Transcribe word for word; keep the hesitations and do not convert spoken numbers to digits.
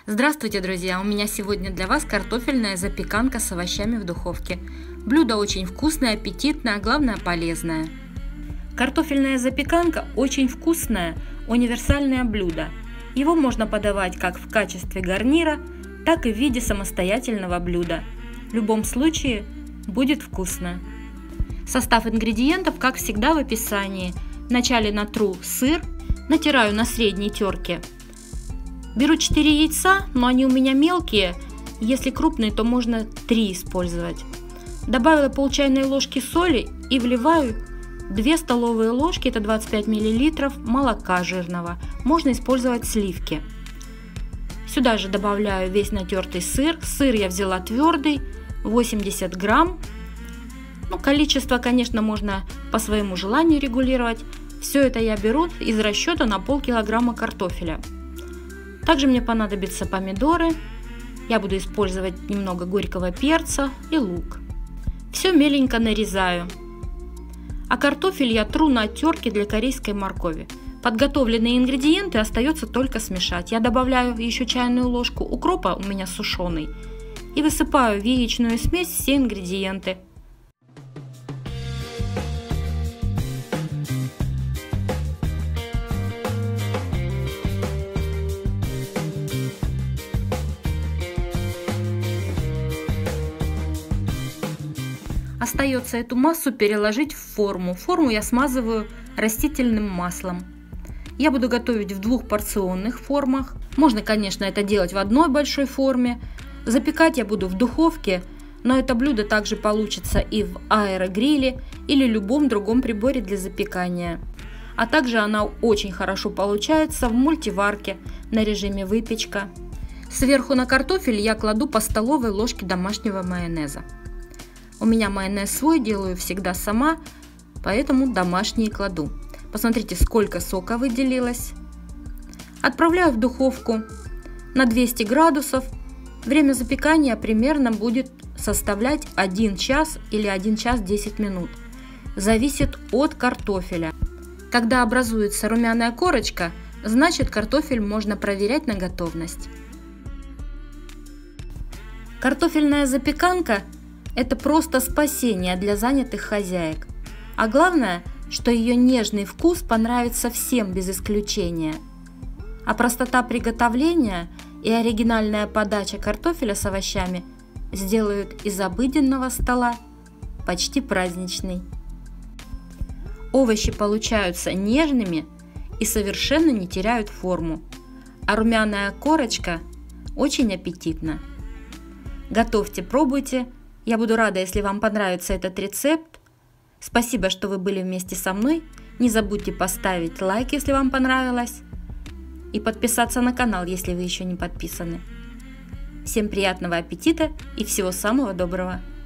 Здравствуйте, друзья! У меня сегодня для вас картофельная запеканка с овощами в духовке. Блюдо очень вкусное, аппетитное, а главное полезное. Картофельная запеканка очень вкусное, универсальное блюдо. Его можно подавать как в качестве гарнира, так и в виде самостоятельного блюда. В любом случае будет вкусно. Состав ингредиентов, как всегда, в описании. Вначале натру сыр, натираю на средней терке. Беру четыре яйца, но они у меня мелкие, если крупные, то можно три использовать. Добавила пол чайной ложки соли и вливаю две столовые ложки, это двадцать пять миллилитров, молока жирного. Можно использовать сливки. Сюда же добавляю весь натертый сыр. Сыр я взяла твердый, восемьдесят грамм. Ну, количество, конечно, можно по своему желанию регулировать. Все это я беру из расчета на полкилограмма картофеля. Также мне понадобятся помидоры, я буду использовать немного горького перца и лук. Все меленько нарезаю. А картофель я тру на терке для корейской моркови. Подготовленные ингредиенты остается только смешать. Я добавляю еще чайную ложку укропа, у меня сушеный, и высыпаю в яичную смесь все ингредиенты. Остается эту массу переложить в форму. Форму я смазываю растительным маслом. Я буду готовить в двух порционных формах. Можно, конечно, это делать в одной большой форме. Запекать я буду в духовке, но это блюдо также получится и в аэрогриле или любом другом приборе для запекания. А также она очень хорошо получается в мультиварке на режиме выпечка. Сверху на картофель я кладу по столовой ложке домашнего майонеза. У меня майонез свой, делаю всегда сама, поэтому домашний кладу. Посмотрите, сколько сока выделилось. Отправляю в духовку на двести градусов. Время запекания примерно будет составлять один час или один час десять минут. Зависит от картофеля. Когда образуется румяная корочка, значит картофель можно проверять на готовность. Картофельная запеканка – это просто спасение для занятых хозяек. А главное, что ее нежный вкус понравится всем без исключения. А простота приготовления и оригинальная подача картофеля с овощами сделают из обыденного стола почти праздничный. Овощи получаются нежными и совершенно не теряют форму, а румяная корочка очень аппетитна. Готовьте, пробуйте. Я буду рада, если вам понравится этот рецепт. Спасибо, что вы были вместе со мной. Не забудьте поставить лайк, если вам понравилось. И подписаться на канал, если вы еще не подписаны. Всем приятного аппетита и всего самого доброго!